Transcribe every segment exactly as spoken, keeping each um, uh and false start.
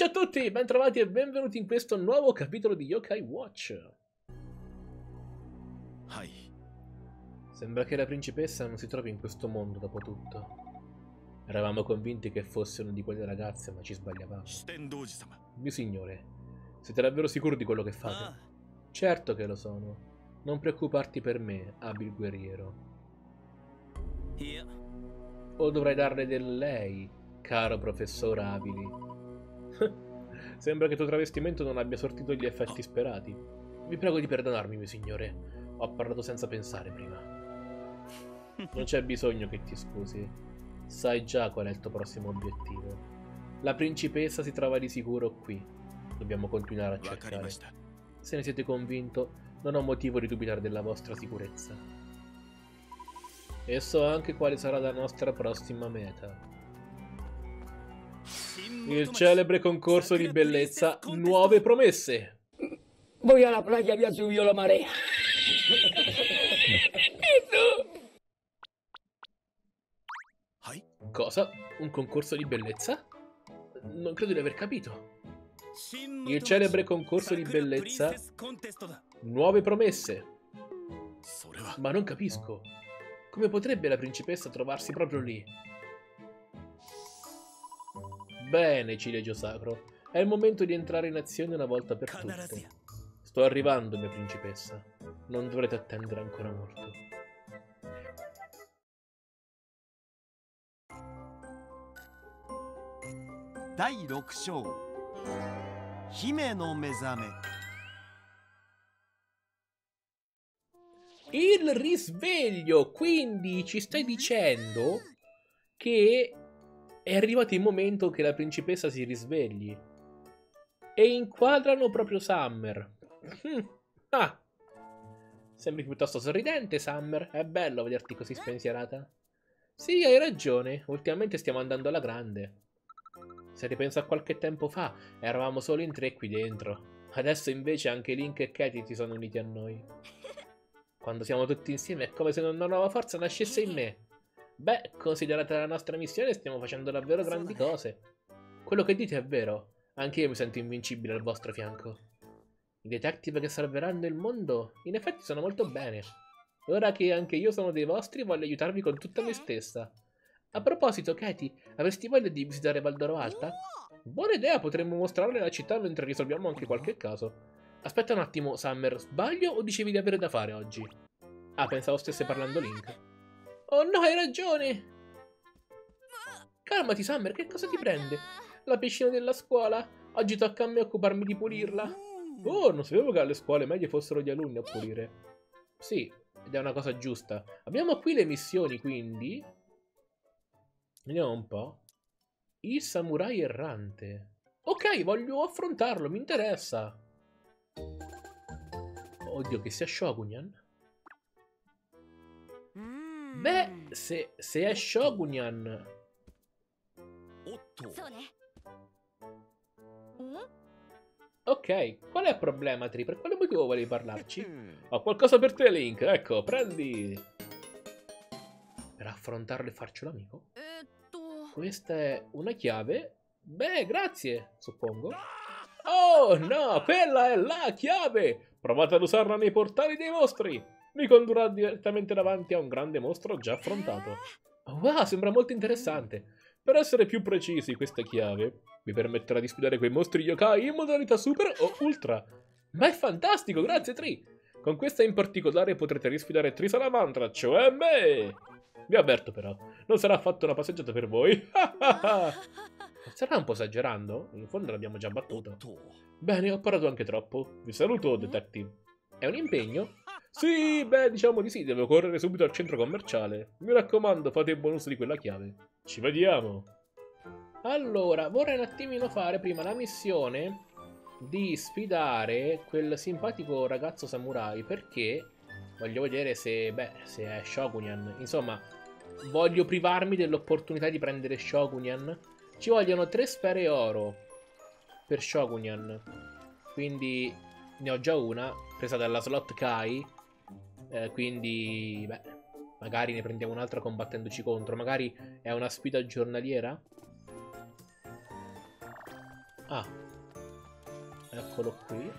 Ciao a tutti, bentrovati e benvenuti in questo nuovo capitolo di Yokai Watch. Sembra che la principessa non si trovi in questo mondo dopo tutto. Eravamo convinti che fosse una di quelle ragazze, ma ci sbagliavamo. Mio signore, siete davvero sicuri di quello che fate? Ah. Certo che lo sono. Non preoccuparti per me, abil guerriero. Io. O dovrai darle del lei, caro professor Abili. Sembra che il tuo travestimento non abbia sortito gli effetti sperati. Vi prego di perdonarmi, mio signore. Ho parlato senza pensare prima. Non c'è bisogno che ti scusi. Sai già qual è il tuo prossimo obiettivo. La principessa si trova di sicuro qui. Dobbiamo continuare a cercare. Se ne siete convinto, non ho motivo di dubitare della vostra sicurezza. E so anche quale sarà la nostra prossima meta. Il celebre concorso di bellezza Nuove Promesse. Voy a la playa, había subido la marea. Cosa? Un concorso di bellezza? Non credo di aver capito. Il celebre concorso di bellezza Nuove Promesse. Ma non capisco. Come potrebbe la principessa trovarsi proprio lì? Bene, ciliegio sacro. È il momento di entrare in azione una volta per tutte. Sto arrivando, mia principessa. Non dovrete attendere ancora molto. Dai sei shou. Hime no Mesame. Il risveglio! Quindi ci stai dicendo che è arrivato il momento che la principessa si risvegli. E inquadrano proprio Summer. Hm. Ah! Sembri piuttosto sorridente, Summer. È bello vederti così spensierata. Sì, hai ragione. Ultimamente stiamo andando alla grande. Se ripenso a qualche tempo fa, eravamo solo in tre qui dentro. Adesso invece anche Link e Katie si sono uniti a noi. Quando siamo tutti insieme è come se una nuova forza nascesse in me. Beh, considerata la nostra missione, stiamo facendo davvero grandi cose. Quello che dite è vero. Anche io mi sento invincibile al vostro fianco. I detective che salveranno il mondo, in effetti, sono molto bene. Ora che anche io sono dei vostri, voglio aiutarvi con tutta me stessa. A proposito, Katie, avresti voglia di visitare Valdoro Alta? Buona idea, potremmo mostrarle la città mentre risolviamo anche qualche caso. Aspetta un attimo, Summer, sbaglio o dicevi di avere da fare oggi? Ah, pensavo stesse parlando Link. Oh no, hai ragione! Calmati, Summer, che cosa ti prende? La piscina della scuola? Oggi tocca a me occuparmi di pulirla. Oh, non sapevo che alle scuole medie fossero gli alunni a pulire. Sì, ed è una cosa giusta. Abbiamo qui le missioni, quindi... Vediamo un po'. Il samurai errante. Ok, voglio affrontarlo, mi interessa. Oddio, che sia Shogunyan? Beh, se, se è Shogunyan... Ok, qual è il problema, Tri? Per quale motivo volevi parlarci? Ho qualcosa per te, Link, ecco, prendi! Per affrontarlo e farcelo amico? Questa è una chiave? Beh, grazie, suppongo. Oh, no, quella è la chiave! Provate ad usarla nei portali dei mostri! Mi condurrà direttamente davanti a un grande mostro già affrontato. Wow, sembra molto interessante. Per essere più precisi, questa chiave vi permetterà di sfidare quei mostri yokai in modalità super o ultra. Ma è fantastico, grazie Tri! Con questa in particolare potrete risfidare Tri Salamandra, cioè me! Vi avverto però, non sarà affatto una passeggiata per voi. Sarà un po' esagerando? In fondo l'abbiamo già battuto. Bene, ho parlato anche troppo. Vi saluto, detective. È un impegno? Sì, beh, diciamo di sì, devo correre subito al centro commerciale. Mi raccomando, fate buon uso di quella chiave. Ci vediamo. Allora, vorrei un attimino fare prima la missione di sfidare quel simpatico ragazzo samurai, perché voglio vedere se, beh, se è Shogunyan. Insomma, voglio privarmi dell'opportunità di prendere Shogunyan. Ci vogliono tre sfere oro per Shogunyan. Quindi ne ho già una, presa dalla slot Kai. Eh, quindi, beh, magari ne prendiamo un'altra combattendoci contro. Magari è una sfida giornaliera. Ah. Eccolo qui.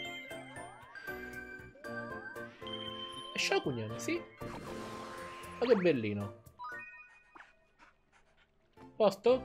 È Shogunyan, sì. Ma che bellino. Posto?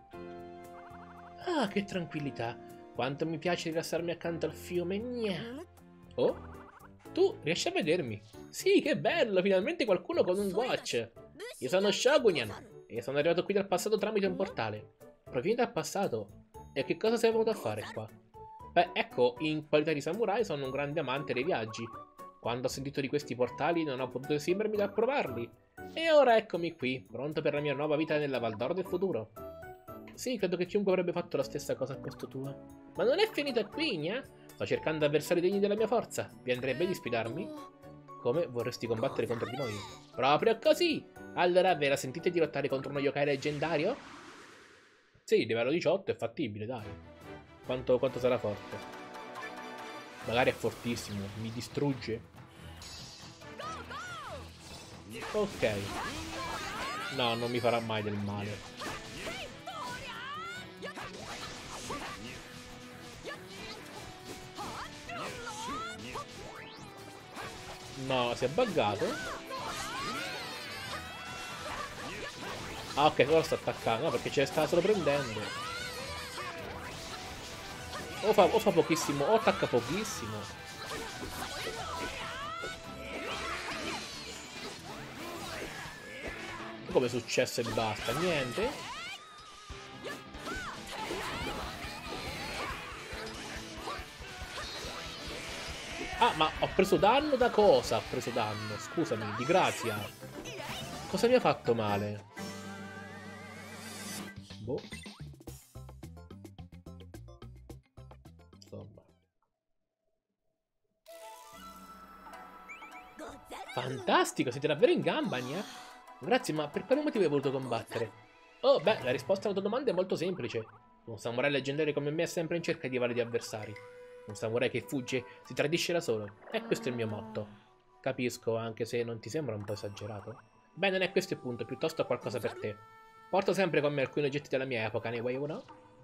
Ah, che tranquillità. Quanto mi piace rilassarmi accanto al fiume. Gna. Oh? Tu riesci a vedermi? Sì, che bello, finalmente qualcuno con un watch. Io sono Shogunyan e sono arrivato qui dal passato tramite un portale. Provieni dal passato. E che cosa sei venuto a fare qua? Beh, ecco, in qualità di samurai sono un grande amante dei viaggi. Quando ho sentito di questi portali non ho potuto esimermi dal provarli. E ora eccomi qui, pronto per la mia nuova vita nella Valdor del futuro. Sì, credo che chiunque avrebbe fatto la stessa cosa a costo tuo. Ma non è finita qui, gna? Sto cercando avversari degni della mia forza. Vi andrebbe di sfidarmi? Come? Vorresti combattere contro di noi? Proprio così! Allora ve la sentite di lottare contro uno yokai leggendario? Sì, livello diciotto è fattibile, dai. Quanto, quanto sarà forte? Magari è fortissimo, mi distrugge. Ok. No, non mi farà mai del male. No, si è buggato. Ah, ok, ora sta attaccando. No, perché ce ne stava solo prendendo. O fa, o fa pochissimo, o attacca pochissimo. Come è successo e basta? Niente. Ah, ma ho preso danno da cosa? Ho preso danno, scusami, di grazia. Cosa mi ha fatto male? Boh. Insomma. Fantastico, siete davvero in gamba, Nia? Grazie, ma per quale motivo hai voluto combattere? Oh, beh, la risposta alla tua domanda è molto semplice. Un samurai leggendario come me è sempre in cerca di validi avversari. Un samurai che fugge si tradisce da solo. E questo è il mio motto. Capisco, anche se non ti sembra un po' esagerato. Beh, non è questo il punto, piuttosto qualcosa per te. Porto sempre con me alcuni oggetti della mia epoca, ne vuoi uno?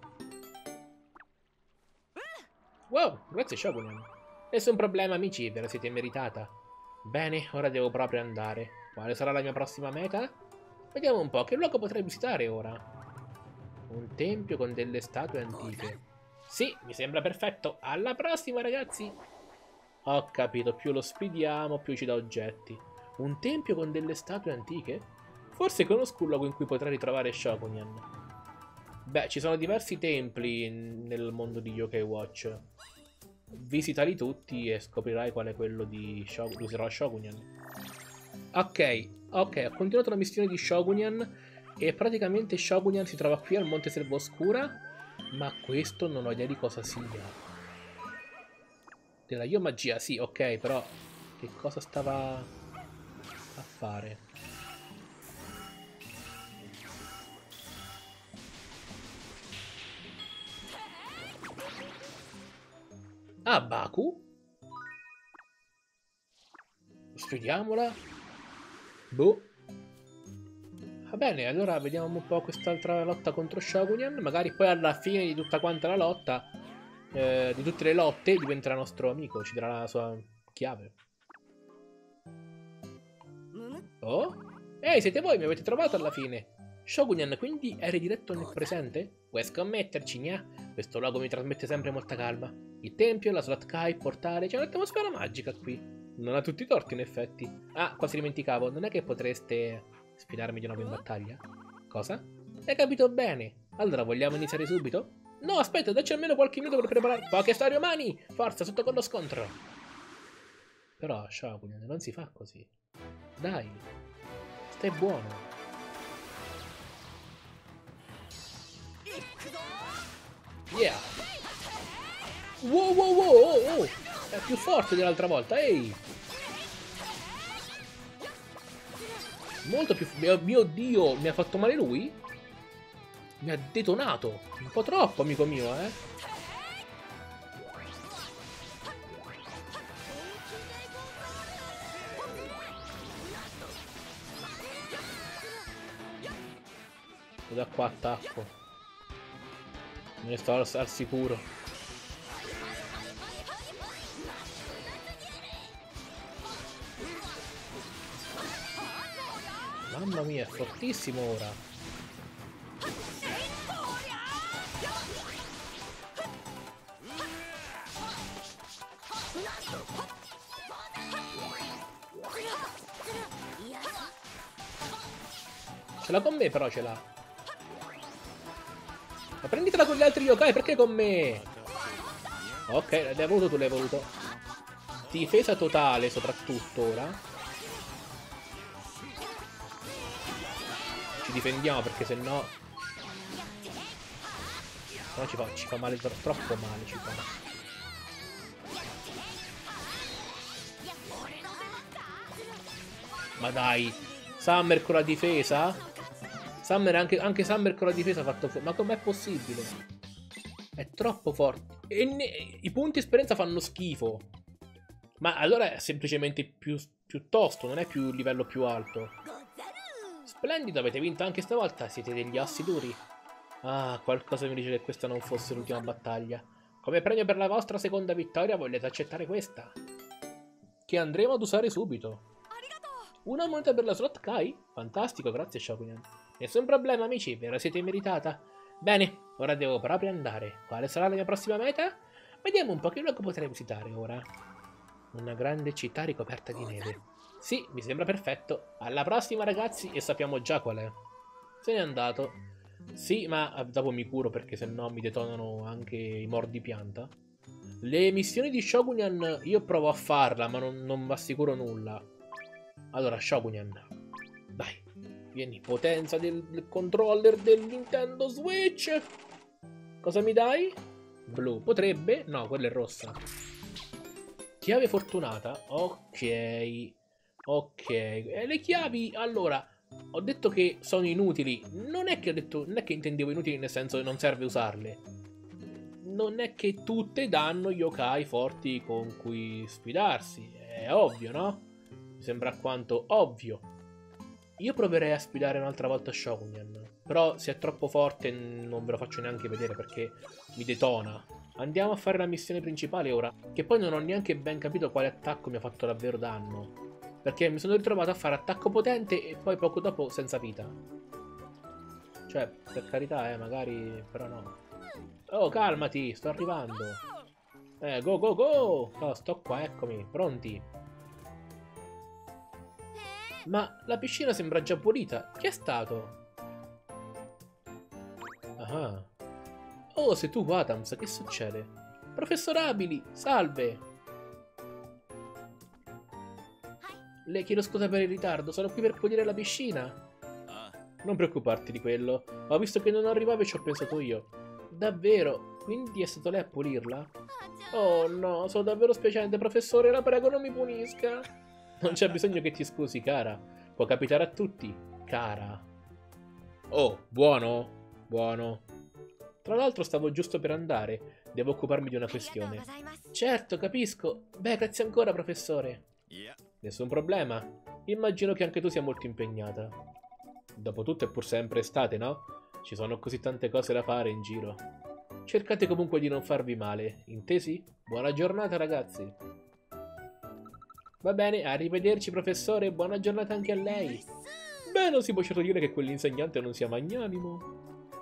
Wow, grazie Shogunyan. Nessun problema, amici, ve la siete meritata. Bene, ora devo proprio andare. Quale sarà la mia prossima meta? Vediamo un po', che luogo potrei visitare ora? Un tempio con delle statue antiche. Sì, mi sembra perfetto. Alla prossima, ragazzi. Ho capito, più lo sfidiamo, più ci dà oggetti. Un tempio con delle statue antiche? Forse conosco un luogo in cui potrei ritrovare Shogunyan. Beh, ci sono diversi templi nel mondo di Yokai Watch. Visitali tutti e scoprirai qual è quello di Shogun. Userò Shogunyan. Ok, ok, ho continuato la missione di Shogunyan e praticamente Shogunyan si trova qui al Monte Selva Oscura, ma questo non ho idea di cosa sia. Della io magia, sì, ok, però che cosa stava a fare? Ah, Baku? Studiamola. Boh. Va bene, allora vediamo un po' quest'altra lotta contro Shogunyan. Magari poi alla fine di tutta quanta la lotta, eh, di tutte le lotte, diventerà nostro amico. Ci darà la sua chiave. Oh? Ehi, siete voi, mi avete trovato alla fine. Shogunyan, quindi eri diretto nel presente? Puoi scommetterci, gna? Questo luogo mi trasmette sempre molta calma. Il tempio, la Slot Kai, il portale, c'è un'atmosfera magica qui. Non ha tutti i torti, in effetti. Ah, quasi dimenticavo, non è che potreste sfidarmi di nuovo in battaglia? Cosa? Hai capito bene. Allora, vogliamo iniziare subito? No, aspetta, dacci almeno qualche minuto per preparare... Poche storie umani! Forza, sotto con lo scontro! Però, Shogunyan, non si fa così. Dai, stai buono. Yeah! Wow, wow, wow, oh, oh. È più forte dell'altra volta, ehi! Molto più... Mio, mio Dio, mi ha fatto male lui? Mi ha detonato. Un po' troppo, amico mio, eh? Da qua attacco. Ne sto al, al sicuro. Mamma mia, è fortissimo ora. Ce l'ha con me però, ce l'ha. Ma prenditela con gli altri yokai, perché con me? Ok, l'hai voluto tu, l'hai voluto. Difesa totale soprattutto ora. Ci difendiamo perché sennò... No, ci fa, ci fa male, troppo male ci fa. Ma dai, Summer con la difesa? Summer, anche, anche Summer con la difesa ha fatto fuori. Ma com'è possibile? È troppo forte. E ne, i punti esperienza fanno schifo. Ma allora è semplicemente più, più tosto, non è più il livello più alto. Splendido, avete vinto anche stavolta. Siete degli assi duri. Ah, qualcosa mi dice che questa non fosse l'ultima battaglia. Come premio per la vostra seconda vittoria volete accettare questa, che andremo ad usare subito. Una moneta per la slot Kai? Fantastico, grazie Shokunin. Nessun problema amici, ve la siete meritata. Bene, ora devo proprio andare. Quale sarà la mia prossima meta? Vediamo un po' che luogo potrei visitare ora. Una grande città ricoperta di neve. Sì, mi sembra perfetto. Alla prossima ragazzi, e sappiamo già qual è. Se n'è andato. Sì, ma dopo mi curo perché sennò mi detonano anche i mordipianta. Le missioni di Shokunin io provo a farla, ma non, non vi assicuro nulla. Allora, Shokunin, dai, vieni, potenza del, del controller del Nintendo Switch. Cosa mi dai? Blu, potrebbe? No, quella è rossa. Chiave fortunata, ok, ok. E le chiavi, allora, ho detto che sono inutili. Non è che ho detto, non è che intendevo inutili nel senso che non serve usarle. Non è che tutte danno yokai forti con cui sfidarsi, è ovvio, no? Sembra alquanto ovvio. Io proverei a sfidare un'altra volta Shokunin, però se è troppo forte non ve lo faccio neanche vedere perché mi detona. Andiamo a fare la missione principale ora, che poi non ho neanche ben capito quale attacco mi ha fatto davvero danno, perché mi sono ritrovato a fare attacco potente e poi poco dopo senza vita. Cioè, per carità, eh, magari, però no. Oh, calmati, sto arrivando. Eh, go, go, go! Oh, sto qua, eccomi, pronti. Ma la piscina sembra già pulita. Chi è stato? Ah. Oh, sei tu, Adams. Che succede? Professor Abili, salve. Le chiedo scusa per il ritardo. Sono qui per pulire la piscina. Non preoccuparti di quello. Ho visto che non arrivavi e ci ho pensato io. Davvero? Quindi è stato lei a pulirla? Oh no, sono davvero spiacente, professore. La prego, non mi punisca. Non c'è bisogno che ti scusi, cara. Può capitare a tutti, cara. Oh, buono? Buono. Tra l'altro stavo giusto per andare. Devo occuparmi di una questione. Certo, capisco. Beh, grazie ancora, professore. Nessun problema. Immagino che anche tu sia molto impegnata. Dopotutto è pur sempre estate, no? Ci sono così tante cose da fare in giro. Cercate comunque di non farvi male, intesi? Buona giornata, ragazzi. Va bene, arrivederci professore, buona giornata anche a lei. Beh, non si può certo dire che quell'insegnante non sia magnanimo.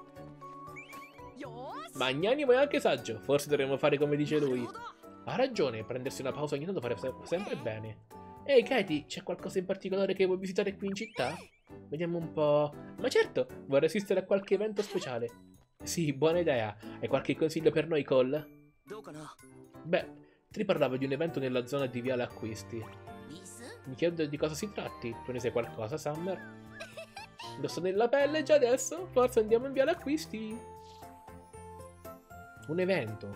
Magnanimo e anche saggio, forse dovremmo fare come dice lui. Ha ragione, prendersi una pausa ogni tanto farebbe sempre bene. Ehi Katie, c'è qualcosa in particolare che vuoi visitare qui in città? Vediamo un po'... Ma certo, vorrei assistere a qualche evento speciale. Sì, buona idea. Hai qualche consiglio per noi, Cole? Beh... Ti parlavo di un evento nella zona di Viale Acquisti. Mi chiedo di cosa si tratti. Tu ne sai qualcosa, Summer? Lo sto nella pelle già adesso. Forza, andiamo in Viale Acquisti. Un evento.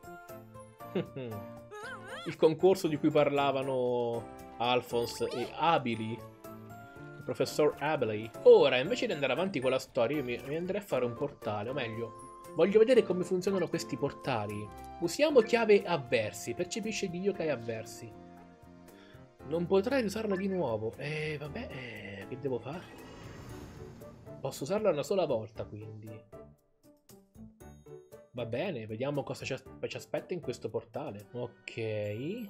Il concorso di cui parlavano Alphonse e Abili. Il professor Abili. Ora, invece di andare avanti con la storia, io mi, mi andrei a fare un portale, o meglio... Voglio vedere come funzionano questi portali. Usiamo chiave avversi. Percepisce gli yokai avversi. Non potrai usarla di nuovo. E eh, vabbè, eh, che devo fare? Posso usarla una sola volta, quindi. Va bene, vediamo cosa ci, as ci aspetta in questo portale. Ok.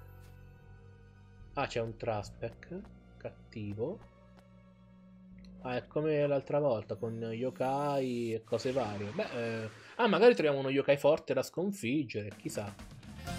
Ah, c'è un Traspec cattivo. Ah, è come l'altra volta, con yokai e cose varie. Beh, eh... ah, magari troviamo uno yokai forte da sconfiggere, chissà.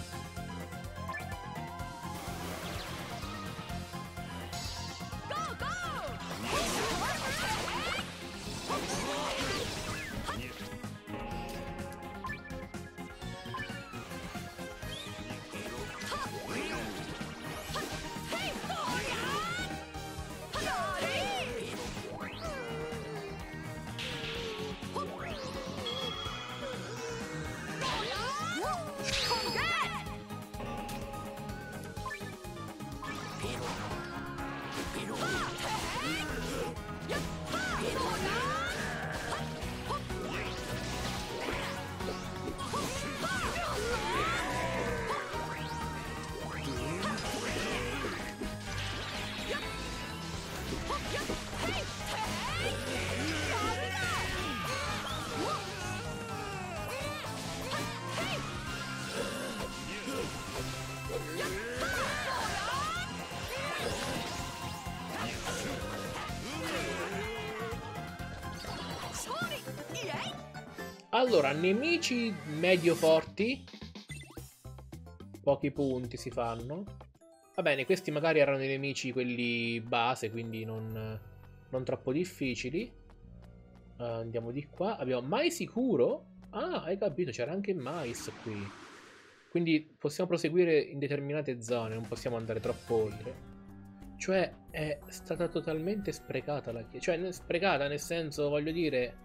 Allora, nemici medio forti. Pochi punti si fanno. Va bene, questi magari erano i nemici quelli base, quindi non, non troppo difficili. Uh, andiamo di qua. Abbiamo mai sicuro? Ah, hai capito, c'era anche Mais qui. Quindi possiamo proseguire in determinate zone, non possiamo andare troppo oltre. Cioè, è stata totalmente sprecata la chiesa. Cioè, sprecata nel senso, voglio dire...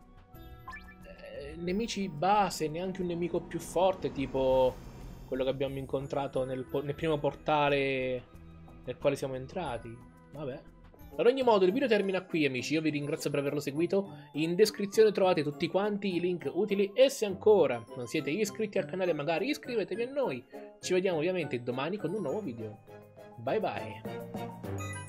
nemici base, neanche un nemico più forte tipo quello che abbiamo incontrato nel, nel primo portale nel quale siamo entrati. Vabbè, ad ogni modo il video termina qui, amici. Io vi ringrazio per averlo seguito. In descrizione trovate tutti quanti i link utili e se ancora non siete iscritti al canale magari iscrivetevi a noi. Ci vediamo ovviamente domani con un nuovo video. Bye bye.